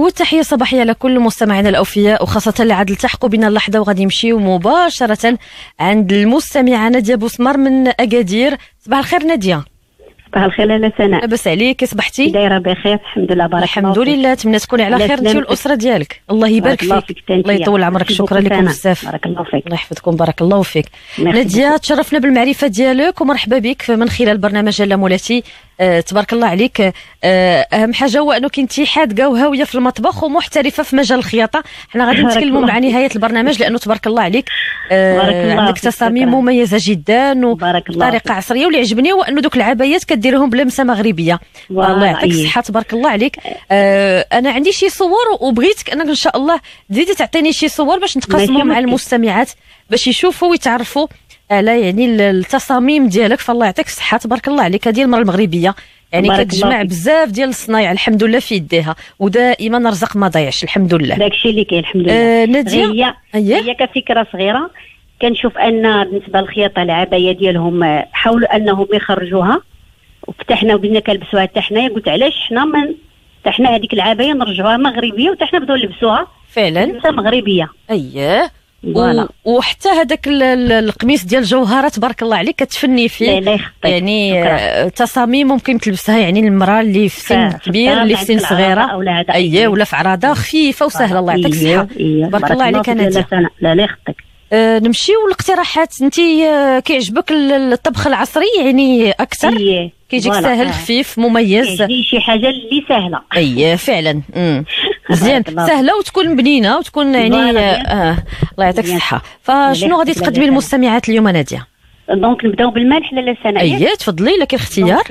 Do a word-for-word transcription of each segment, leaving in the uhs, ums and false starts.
والتحية الصباحية لكل مستمعينا الأوفياء، وخاصة اللي عاد التحقوا بنا اللحظة وغادي يمشيو مباشرة عند المستمعة نادية بوسمر من أكادير. صباح الخير نادية. صباح الخير لاله سناء، لاباس عليك؟ صبحتي دايره بخير؟ الحمد لله بارك الله الحمد لله. تمنى تكوني على خير انت والاسره ديالك. الله يبارك فيك, فيك. الله يطول عمرك. شكرا لكم بزاف. بارك الله فيك. الله يحفظكم. بارك الله فيك نادية. تشرفنا بالمعرفه ديالك ومرحبا بك من خلال برنامج لا مولاتي. آه، تبارك الله عليك. آه، اهم حاجه هو انه كنتي حاده وهاويه في المطبخ ومحترفه في مجال الخياطه. حنا غادي نتكلموا مع نهايه البرنامج لانه تبارك الله عليك. آه، عندك تصاميم مميزه جدا وبطريقه عصريه، واللي عجبني هو انه دوك العبايات كديرهم بلمسه مغربيه. الله يعطيك الصحه. تبارك الله عليك. آه، انا عندي شي صور وبغيتك انك ان شاء الله تزيدي تعطيني شي صور باش نتقاسموا مع المستمعات باش يشوفوا ويتعرفوا على يعني التصاميم ديالك. فالله يعطيك الصحه. تبارك الله عليك. هذه المراه المغربيه يعني كتجمع بزاف ديال الصنايع الحمد لله في يديها، ودائما رزق ما ضيعش الحمد لله. داكشي اللي كاين الحمد لله. آه نادية هي هي كفكره صغيره كنشوف ان بالنسبه للخياطه العبايه ديالهم حاولوا انهم يخرجوها، وفتحنا وبدينا كنلبسوها حتى حنايا. قلت علاش حنا من حتى حنا هذيك العبايه نرجعوها مغربيه وحتى حنا بداو نلبسوها فعلا لبسه مغربيه. اييه و... وحتى هذاك القميص ديال الجوهره تبارك الله عليك كتفني فيه. لا لا يعني تصاميم ممكن تلبسها يعني المراه اللي في سن كبير اللي في سن صغيره اييه ولا في عراضه خفيفه وسهله. الله يعطيك الصحه. تبارك الله عليك نادية. لا لا يخطيك. أه نمشيو للاقتراحات. انت أه كيعجبك الطبخ العصري يعني اكثر؟ إيه. كيجيك ساهل آه. خفيف مميز؟ كيجي شي حاجه اللي سهله. اييه فعلا. مزيان سهله وتكون بنينه وتكون يعني آه. الله يعطيك الصحه. فشنو غادي تقدمي للمستمعات اليوم نادية؟ دونك نبداو بالمالح لاله سناء. اييه تفضلي لك الاختيار.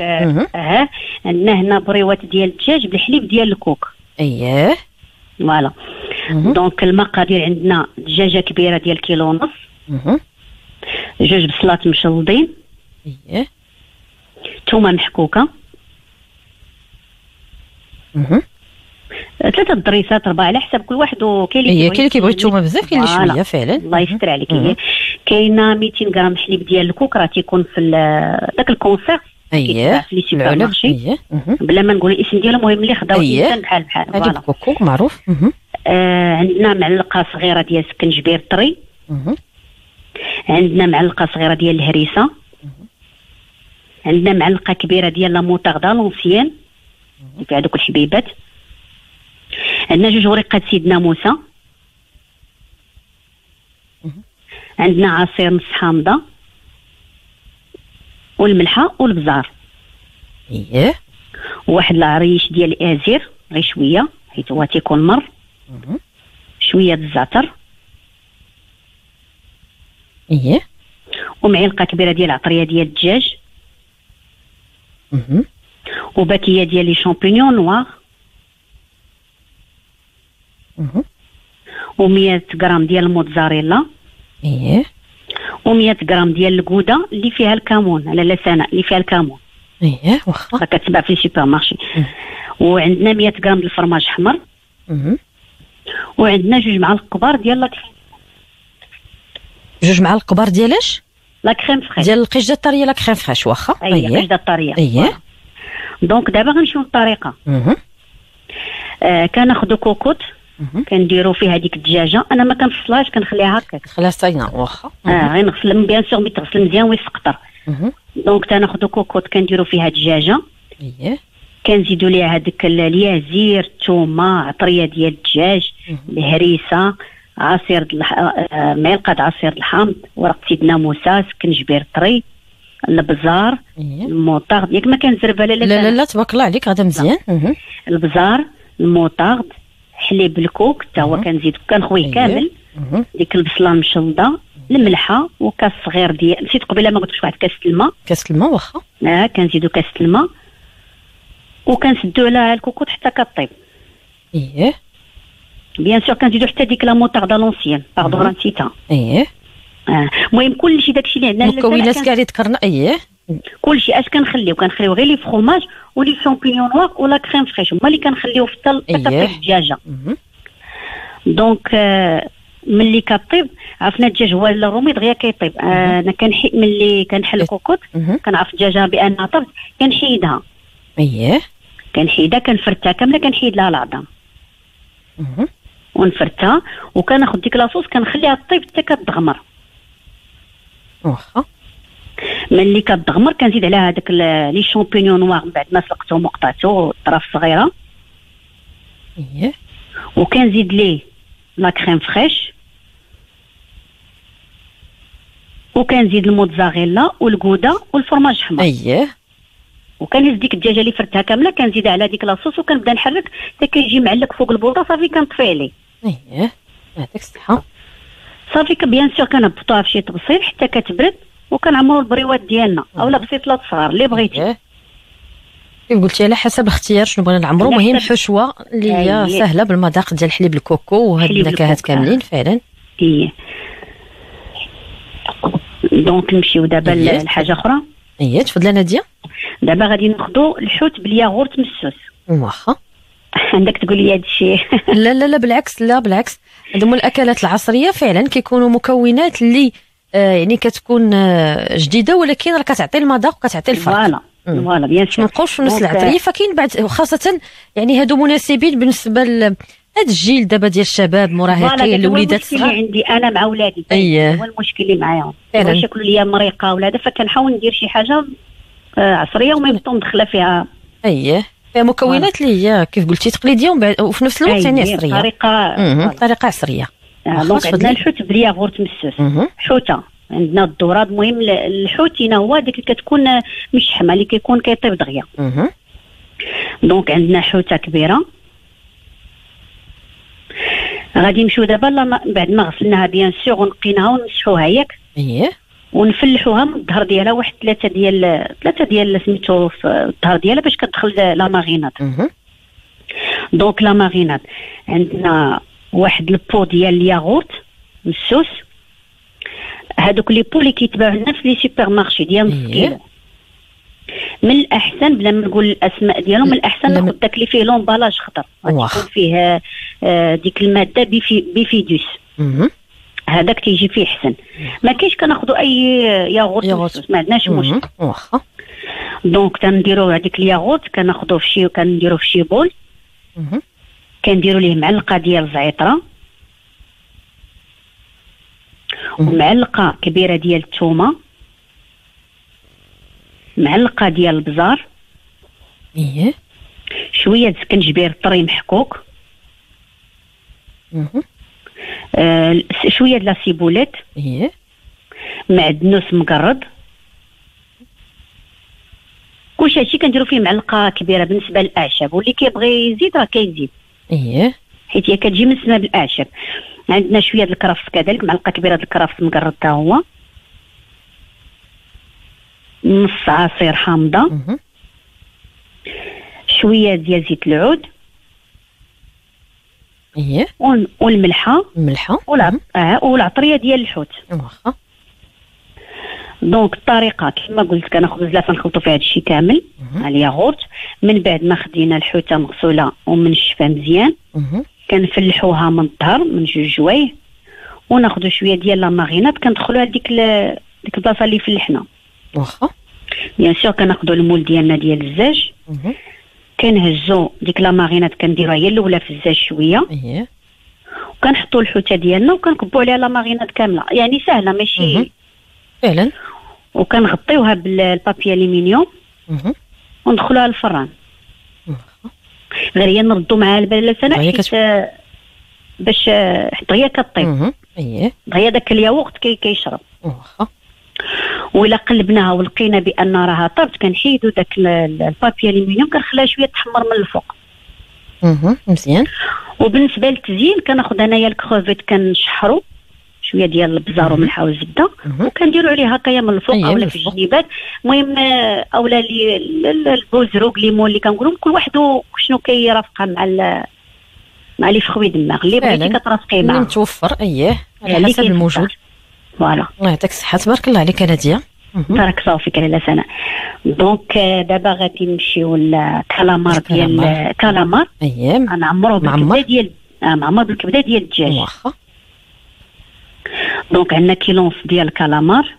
اه عندنا هنا بريوات ديال الدجاج بالحليب ديال الكوك. اييه فوالا. دونك المقادير عندنا دجاجه كبيره ديال كيلو ونص، جوج بصلات مشلضين، اييه ثومه محكوكه، اها ثلاثه ضريسات اربعه على حسب كل واحد وكاين اللي كاين اللي كيبغي الثومه بزاف كاين اللي شويه فعلا. الله يستر عليك. هي كاينه مئتين غرام حليب ديال الكوك راه تيكون في داك الكونسيرت. اييه في لي سوبر مارشي. اييه بلا ما نقول الاسم ديالو، المهم اللي خداو الانسان بحال بحال. فوالا كوكو معروف. آه عندنا معلقه صغيره ديال سكنجبير طري. عندنا معلقه صغيره ديال الهريسه. عندنا معلقه كبيره ديال لا موطاردا لونسيان تاع دوك الحبيبات. عندنا جوج وريقات سيدنا موسى. عندنا عصير نص حامضه والملحه والبزار. اييه وواحد العريش ديال الازير غير شويه حيت هو تيكون مر. شويه د الزعتر. اييه ومعلقه كبيره ديال العطريه ديال الدجاج. اها وباكيه ديال لي شامبينيون نوار. اها و100 غرام ديال الموتزاريلا. اييه و100 غرام ديال الكوده اللي فيها الكمون على لسانه اللي فيها الكمون. اييه واخا كتباع في السوبر مارشي. وعندنا مئة غرام ديال الفرماج احمر. اها وعندنا جوج معالق كبار ديال لا جوج معالق كبار ديالاش؟ لا كريم فريش ديال القشده الطريه. لا كريم فريش واخا. اييه القشده الطريه. اييه دونك دابا غنمشيو للطريقه. اها آه كناخذوا كوكوط كنديروا فيها هذيك الدجاجه. انا ما كنفصلهاش كنخليها هكاك خليها صاينه واخا. اه غير نغسل بيان سور ميتغسل مزيان ويسقطر. دونك تناخذوا كوكوط كنديروا فيها دجاجه. اييه كنزيدوا ليها هذاك اليازير الثومه عطريه ديال الدجاج الهريسه عصير الح... آه معلقه عصير الحامض ورق سيدنا موسى سكنجبير طري البزار. إيه؟ الموطارد ياك ما كان زربله. لا لا لا تبارك الله عليك هذا مزيان. البزار الموطارد حليب الكوك حتى هو كنزيد كنخويه إيه؟ كامل. إيه؟ ديك البصله المشلضه الملحه وكاس صغير ديال نسيت قبيله ما قلتش واحد كاس الماء. كاس الماء واخا. اه كنزيدوا كاس الماء وكنسدوا على الكوكوط حتى كطيب. اييه بيان سور كنزيدوا حتى ديك لا موطارد لونسيان باردون نسيتها. اييه اه المهم كلشي داكشي اللي عندنا المكونات كاع اللي ذكرنا. اييه كلشي اش كنخليو كنخليو غير لي فروماج ولي شامبينيون نوار ولا كريم فريش هما اللي كنخليو في الطيب الدجاجه. دونك آه ملي كطيب عرفنا الدجاج هو الرومي دغيا كيطيب. آه انا كنحي ملي كنحل الكوكوط كنعرف الدجاجه بانها طبت كنحيدها. اييه كنحيدها كنفرتها كامله كنحيد لها العظام. ونفرتها وكناخذ ديك لاصوص كنخليها طيب حتى كتغمر. واخا ملي كتغمر كنزيد عليها هذاك لي شامبينيون نوار من بعد ما سلقتهم وقطعته اطراف صغيره. اييه وكنزيد ليه لا كريم فريش وكنزيد الموتزاريلا والكودا والفرماج احمر. اييه وكنهز ديك الدجاجه اللي فرتها كامله كنزيدها على ديك لاصوص وكنبدا نحرك حتى كيجي معلق فوق البوطه صافي كنطفي عليه. اييه يعطيك الصحه. صافي بيان سور كنهبطوها في شي طبسيل حتى كتبرد وكنعمروا البريوات ديالنا اولا بسيطلات صغار اللي بغيتي. كيف قلتي على حسب الاختيار شنو بغينا نعمرو. مهم حشوه اللي هي سهله بالمذاق ديال الحليب الكوكو وهاد النكهات كاملين فعلا. ايه دونك نمشيو دابا لحاجه اخرى. ايه تفضلي ناديه. دابا غادي ناخذوا الحوت بالياغورت مسوس. واخا عندك تقول لي هذا الشيء؟ لا لا لا بالعكس لا بالعكس هادو هما الاكلات العصريه فعلا كيكونوا مكونات اللي آه يعني كتكون آه جديده ولكن راه كتعطي المذاق وكتعطي الفرق. فوالا فوالا بيان سور. ما نبقاوش في نفس العطريه فكاين بعد خاصه يعني هادو مناسبين بالنسبه ل هاد الجيل دابا ديال الشباب مراهقين الوليدات الصغار. اللي عندي انا مع ولادي أيه. هو المشكل اللي معاهم واش ياكلوا ليا مريقه ولا هذا فكنحاول ندير شي حاجه آه عصريه وما يبطون مدخله فيها اييه فيها مكونات اللي هي كيف قلتي تقليديه وفي نفس الوقت يعني عصريه بطريقه طريقه عصريه. دونك عندنا الحوت بالياغورت مسوس. حوته عندنا الذره. المهم الحوت هنا هو ديك اللي كتكون مشحمه اللي كيكون كيطيب دغيا. دونك عندنا حوته كبيره غادي نمشيو دابا بعد ما غسلناها بيان سور ونقيناها ونمسحوها ياك. اييه ونفلحوها من الظهر ديالها واحد ثلاثه ديال ثلاثه ديال سميتو في الظهر ديالها باش كتدخل لا ماريناد. دونك لا ماريناد عندنا واحد البو ديال الياغورت مسوس. هادوك لي بو اللي كيتباعوا لنا في لي سوبر مارشي ديال نص كيلو. من الاحسن بلا ما نقول الاسماء ديالهم من الاحسن ناخذ داك اللي فيه لومبالاج خضر غتكون فيه آه ديك الماده بيفي بيفيدوس. هذاك تيجي فيه احسن. ما كاينش كناخذوا اي ياغورت ما عندناش مشكل. واخا دونك تنديروا هذيك الياغورت كناخذوه في شي كنديروه في شي بول. كنديروا ليه معلقه ديال الزعتره ومعلقه كبيره ديال الثومه معلقه ديال البزار. ايه شويه السكنجبير طري محكوك. آه شويه د لا سيبوليت. ايه معدنوس مقرض. كلشي هادشي كنديرو فيه معلقه كبيره بالنسبه للاعشاب واللي كيبغي يزيد راه كيزيد. ايه حيت هي كتجي مسمه بالاعشاب. عندنا شويه د الكرفس كذلك معلقه كبيره د الكرفس مقرض حتى هو. نص عصير حامضه. شويه ديال زيت العود. ايه والملحه الملحه اه والعطريه ديال الحوت. واخا دونك الطريقه كما قلت كناخذ بزاف نخلطوا فيها هادشي كامل على الياغورت. من بعد ما خدينا الحوته مغسوله ومنشفه مزيان كنفلحوها من الظهر من جوج جوايه وناخذوا شويه ديال لا ماريناد كندخلوها لديك ديك البلاصه اللي فلحنا. واخا بيان سور كناخذوا المول ديالنا ديال الزاج كنهزوا ديك لا ماريناد كنديروها هي الاولى في الزاج شويه. اييه وكنحطوا الحوته ديالنا وكنكبوا عليها لا ماريناد كامله يعني سهله ماشي فعلا. وكنغطيوها بالبابي الومنيوم وندخلوها للفران. غير هي نردوا معها البلاله سنه حيت باش حتى هي كطيب. اييه دغيا داك الياغورت كي كيشرب. واخا وإلا قلبناها ولقينا بان راها طابت كنحيدوا داك البابي الومنيوم كنخليها شويه تحمر من الفوق. اها مزيان. وبالنسبه للتزيين كناخذ انايا الكروفيت كنشحرو شويه ديال البزار وملحه والزبده وكنديروا عليه هكايا من الفوق اولا في الجنيبات. المهم اولا البوزروك ليمون اللي كنقولوا كل واحد شنو كيرافقها مع مع لي فخوي دماغ اللي بغيتي كترافقيه معاه اللي متوفر. اييه على حسب الموجود. فوالا الله يعطيك الصحه تبارك الله عليك ناديه. بارك الله فيك لاله سناء. دونك دابا غادي نمشيو للكالامار ديال الكالامار. اييه انا عمرو بالكبده ديال اه معمر بالكبده ديال الدجاج. واخا دونك عندنا كيلو ونص ديال الكالامار.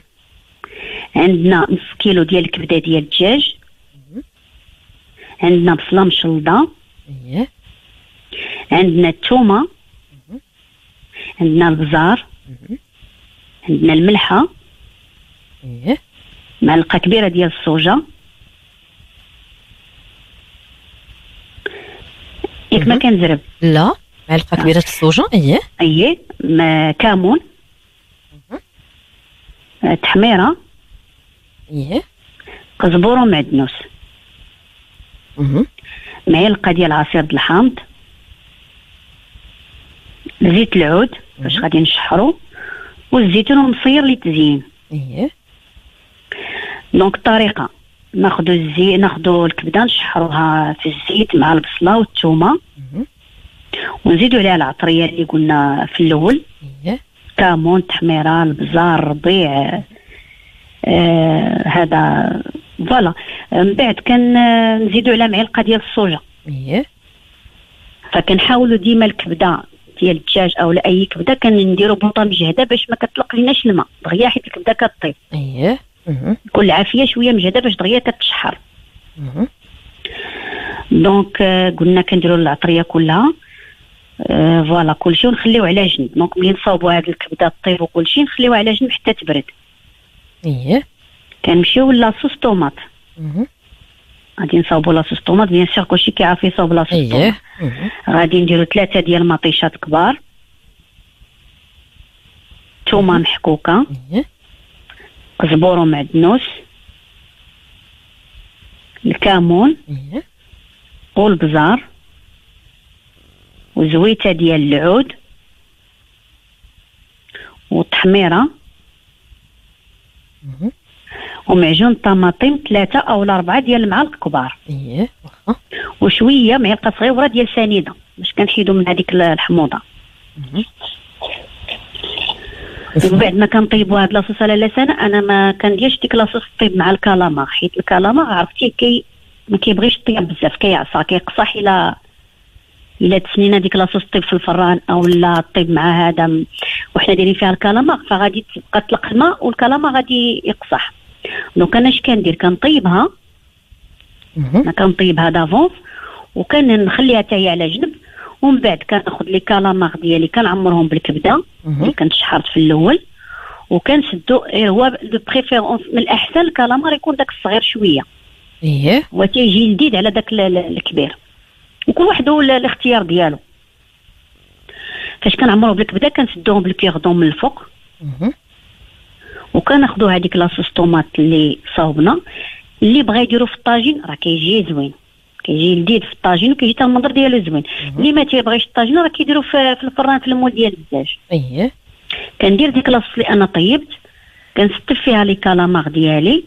عندنا نص كيلو ديال الكبده ديال الدجاج. عندنا بصله مشلضه. اييه عندنا الثومه، عندنا البزار، عندنا الملحه، ايه معلقه كبيره ديال الصوجه، ياك ما كنزرب؟ لا، معلقه كبيره الصوجه. ايه ايه كامون، تحميره، ايه قزبور ومعدنوس، معلقه ديال عصير د الحامض، زيت العود باش غادي نشحرو، والزيتون المصير للتزيين. ايه دونك الطريقه ناخذ الزيت، ناخذ الكبده نشحروها في الزيت مع البصله والثومه، ونزيدوا عليها العطريه اللي قلنا في الاول. ايه كامون، تحميره، البزار، الربيع، آه هذا فوالا. من بعد كنزيدوا على معلقه ديال الصوجه. ايه فكنحاولوا ديما الكبده ديال الدجاج او اي كبده كنديروا بوطه مجهده باش ما كتطلق ليناش الماء دغيا، حيت الكبده كطيب. ايه كل عافيه شويه مجهده باش دغيا كتشحر. دونك قلنا كنديروا العطريه كلها، أه فوالا كلشي ونخليوه على جنب. دونك ملي نصاوبوا هاد الكبده طيب وكلشي نخليوه على جنب حتى تبرد. ايه كنمشيو لاصوص طوماط. غادي نصاوبوا لاصوص طوماط، بيان سيغ كلشي كيعرف يصاوب لاصوص طوماط. غادي نديروا ثلاثه ديال المطيشات كبار، ثومه محكوكه، قزبور ومعدنوس، الكامون والبزار، وزويته ديال العود، والتحميره، ومعجون طماطم ثلاثه او اربعه ديال المعالق كبار. ايه واخا. وشويه معلقه صغيره ديال سنيده باش كنحيدوا من هذيك الحموضه. ومن بعد ما كنطيبوا هاد لاصوص على لسانه، انا ما كنديرش ديك لاصوص طيب مع الكالامار، حيت الكالامار عرفتي كي ما كيبغيش طياب بزاف، كيعصى كيقصح الى الى تسنينا ديك لاصوص طيب في الفران او لا طيب مع هذا وحنا دايرين فيها الكالامار، فغادي تبقى تطلق الماء والكالامار غادي يقصح. دونك انا اش كندير؟ كنطيبها، انا كنطيبها دافونس وكنخليها حتى هي على جنب، ومن بعد كناخذ لي كالامار ديالي كنعمرهم بالكبده اللي كنت شحرت في الاول، وكنسدو. هو دو بريفيرونس من الاحسن الكالامار يكون داك الصغير شويه، ايه هو تيجي لذيذ على داك الكبير، وكل واحد هو الاختيار ديالو. فاش كنعمرو بالكبده كنسدوهم بالكيغدون من الفوق، وكناخذوا هذيك لاصوص طوماط اللي صاوبنا. اللي بغا يديرو في الطاجين راه كيجي زوين، كيجي لذيذ في الطاجين وكيجي حتى المنظر ديالو زوين. اللي ما تيبغيش الطاجين راه كيديرو في, في الفران في المول ديال الدجاج. ايه كندير ديك لاصوص اللي انا طيبت، كنستف فيها لي كالامار ديالي،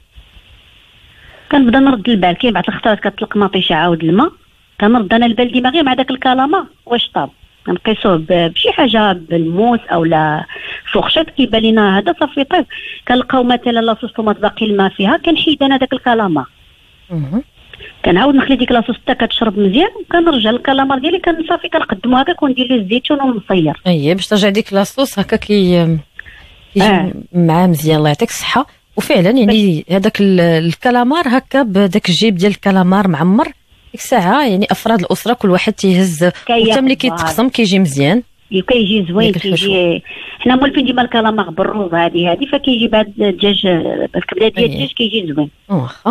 كنبدا نرد البال. كاين بعض الخطرات كتطلق مطيشه عاود الماء، كنرد انا البال ديما غير مع داك الكالامار واش طاب، كنقيسوه بشي حاجه بالموس او لا فورشات كيبان لينا هذا صافي طيب. كنلقاو مثلا لاصوص طوماط باقي الماء فيها، كنحيد انا داك الكالامار، كنعاود نخلي ديك لاصوص حتى كتشرب مزيان، وكنرجع الكالامار ديالي كنصافي كنقدمو هكاك وندير له الزيتون والمصير. اييه باش ترجع ديك لاصوص هكا كي كيجي آه. معاه مزيان. الله يعطيك الصحه. وفعلا يعني هذاك الكالامار هكا بداك الجيب ديال الكالامار معمر، ديك الساعه يعني افراد الاسره كل واحد تيهز، وحتى ملي كيتقسم كيجي مزيان، كيجي زوين. كيجي حنا مولفين ديما الكالامار بالروز هذه هذه فكيجي بعد الدجاج الكبده ديال الدجاج كيجي زوين. واخا.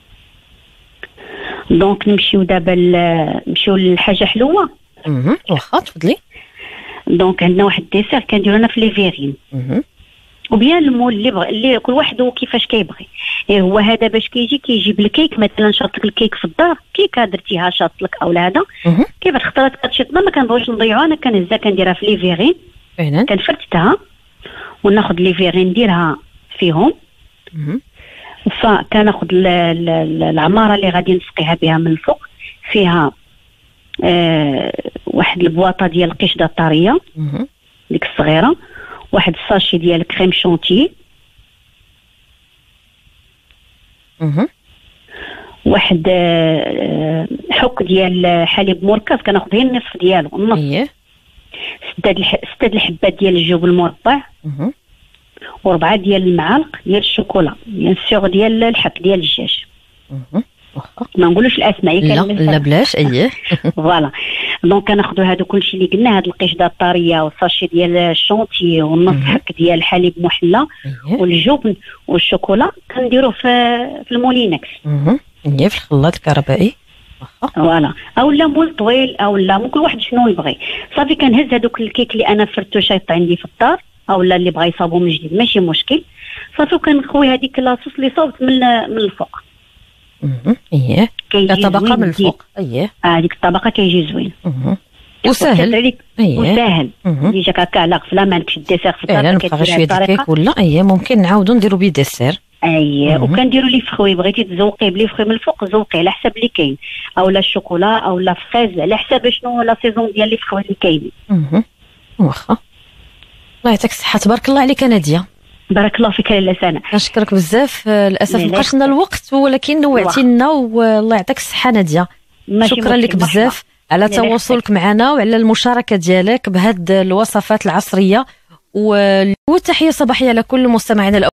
دونك نمشيو دابا نمشيو لحاجه حلوه. اها واخا تفضلي. دونك عندنا واحد الديسير كنديرو لنا في لي فيرين. اها وبيان المول اللي بغى اللي كل واحد هو كيفاش كيبغي. إيه هو هذا باش كيجي كيجيب الكيك، مثلا شرط لك الكيك في الدار، كيكه درتيها شاط لك او هذا كيف اختارت كتشط ما كنبغيوش نضيعوها، انا كنهزها كنديرها في لي فيرين فعلا كنفرتها وناخذ لي فيرين نديرها فيهم. فكناخذ العماره اللي غادي نسقيها بها من الفوق، فيها آه واحد البواطه ديال القشده الطريه ديك الصغيره، واحد الساشي ديال كريم شونتي، اها واحد آه حك ديال حليب مركز كناخذ غير النصف ديالو النص. اييه ستة ستة الحبات ديال الجوب المربع، اها وربعه ديال المعالق ديال الشوكولا، بيان سيغ ديال الحك ديال الدجاج. اها ما نقولوش الاسماء. لا لا بلاش. اييه فوالا. دونك كناخذوا هادو كلشي اللي قلنا، هاد القشده الطريه والساشي ديال الشونتي والنص حك ديال الحليب محلى والجبن والشوكولا، كنديروه في في المولينكس. اييه في الخلاط الكهربائي. فوالا. او لا مول طويل او لا ممكن واحد شنو يبغي. صافي كنهز هذوك الكيك اللي انا فرتو شايط عندي في الدار، او لا اللي بغى يصاوبو من جديد ماشي مشكل. صافي كنخوي هذيك لاصوص اللي صوبت من من الفوق. اها اييه طبقه من الفوق. اييه هذيك الطبقه كيجي زوين. اها وسهل. اييه وسهل. يجيك هكا على غفله ما عندكش الديسير في الدار كدير شويه الكيك ولا. اييه ممكن نعاودو نديرو بيه ديسير. اييه وكنديروا لي فخوي، بغيتي تزوقي بلي فخوي من الفوق زوقي على حسب اللي كاين، او لا الشوكولا او لا فريز على حسب شنو لا سيزون ديال لي فخوي اللي كاينين. اها واخا. الله يعطيك الصحه. تبارك الله عليك ناديه. بارك الله فيك لاله سنه. نشكرك بزاف. للاسف مابقاش لنا الوقت، ولكن نوعتي لنا والله يعطيك الصحه ناديه. شكرا لك بزاف على تواصلك معنا وعلى المشاركه ديالك بهاد الوصفات العصريه، وتحيه صباحيه لكل مستمعينا.